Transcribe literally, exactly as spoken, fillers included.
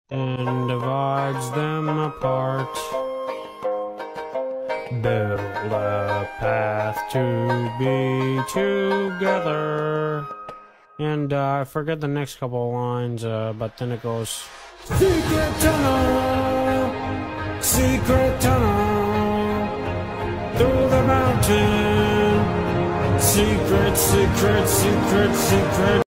and divides them apart. Build a path to be together. And uh, I forget the next couple of lines, uh, but then it goes, secret tunnel, secret tunnel, through the mountain, secret, secret, secret, secret